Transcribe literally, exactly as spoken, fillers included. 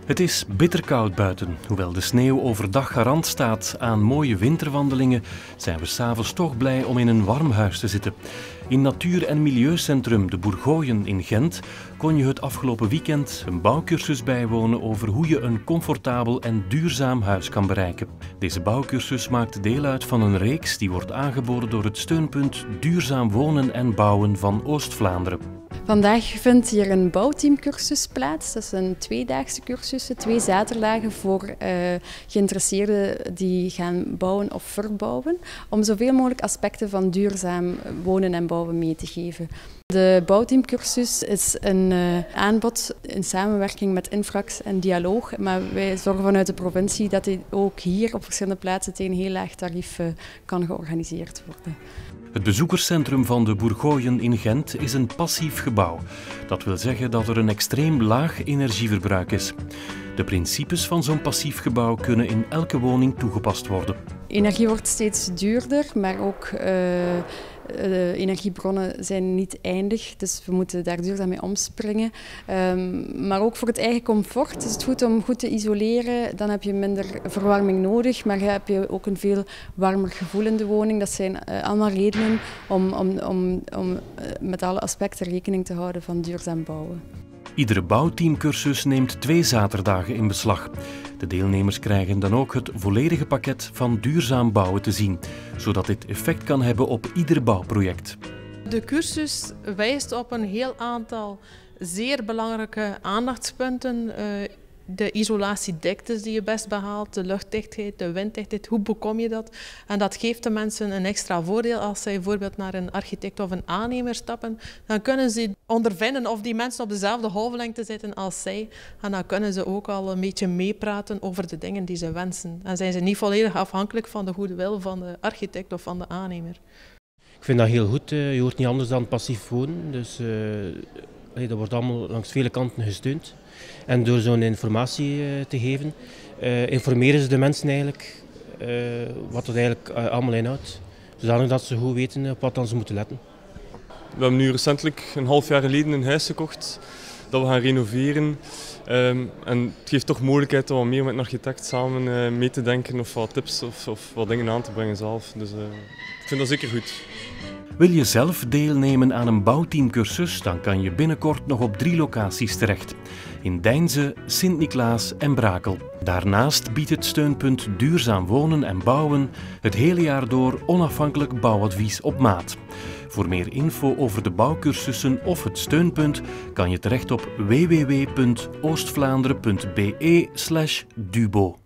Het is bitterkoud buiten. Hoewel de sneeuw overdag garant staat aan mooie winterwandelingen, zijn we 's avonds toch blij om in een warm huis te zitten. In Natuur- en Milieucentrum De Bourgooien in Gent kon je het afgelopen weekend een bouwcursus bijwonen over hoe je een comfortabel en duurzaam huis kan bereiken. Deze bouwcursus maakt deel uit van een reeks die wordt aangeboden door het steunpunt Duurzaam Wonen en Bouwen van Oost-Vlaanderen. Vandaag vindt hier een bouwteamcursus plaats. Dat is een tweedaagse cursus, twee zaterdagen voor uh, geïnteresseerden die gaan bouwen of verbouwen, om zoveel mogelijk aspecten van duurzaam wonen en bouwen mee te geven. De bouwteamcursus is een uh, aanbod in samenwerking met Infrax en Dialoog, maar wij zorgen vanuit de provincie dat dit ook hier op verschillende plaatsen tegen een heel laag tarief uh, kan georganiseerd worden. Het bezoekerscentrum van De Bourgooien in Gent is een passief gebouw. Dat wil zeggen dat er een extreem laag energieverbruik is. De principes van zo'n passief gebouw kunnen in elke woning toegepast worden. Energie wordt steeds duurder, maar ook uh, de energiebronnen zijn niet eindig, dus we moeten daar duurzaam mee omspringen. Um, maar ook voor het eigen comfort is het goed om goed te isoleren. Dan heb je minder verwarming nodig, maar heb je ook een veel warmer gevoel in de woning. Dat zijn uh, allemaal redenen om, om, om, om uh, met alle aspecten rekening te houden van duurzaam bouwen. Iedere bouwteamcursus neemt twee zaterdagen in beslag. De deelnemers krijgen dan ook het volledige pakket van duurzaam bouwen te zien, zodat dit effect kan hebben op ieder bouwproject. De cursus wijst op een heel aantal zeer belangrijke aandachtspunten. De isolatiediktes die je best behaalt, de luchtdichtheid, de winddichtheid, hoe bekom je dat? En dat geeft de mensen een extra voordeel als zij bijvoorbeeld naar een architect of een aannemer stappen. Dan kunnen ze ondervinden of die mensen op dezelfde golflengte zitten als zij. En dan kunnen ze ook al een beetje meepraten over de dingen die ze wensen. En zijn ze niet volledig afhankelijk van de goede wil van de architect of van de aannemer. Ik vind dat heel goed. Je hoort niet anders dan passief wonen. Dus, uh, dat wordt allemaal langs vele kanten gesteund. En door zo'n informatie uh, te geven, uh, informeren ze de mensen eigenlijk uh, wat het eigenlijk uh, allemaal inhoudt. Zodanig dat ze goed weten op wat dan ze moeten letten. We hebben nu recentelijk een half jaar geleden een huis gekocht dat we gaan renoveren. Um, en het geeft toch mogelijkheid om wat meer met een architect samen uh, mee te denken of wat tips of, of wat dingen aan te brengen zelf. Dus uh, ik vind dat zeker goed. Wil je zelf deelnemen aan een bouwteamcursus, dan kan je binnenkort nog op drie locaties terecht. In Deinze, Sint-Niklaas en Brakel. Daarnaast biedt het steunpunt Duurzaam Wonen en Bouwen het hele jaar door onafhankelijk bouwadvies op maat. Voor meer info over de bouwcursussen of het steunpunt kan je terecht op w w w punt oostvlaanderen punt b e slash dubo.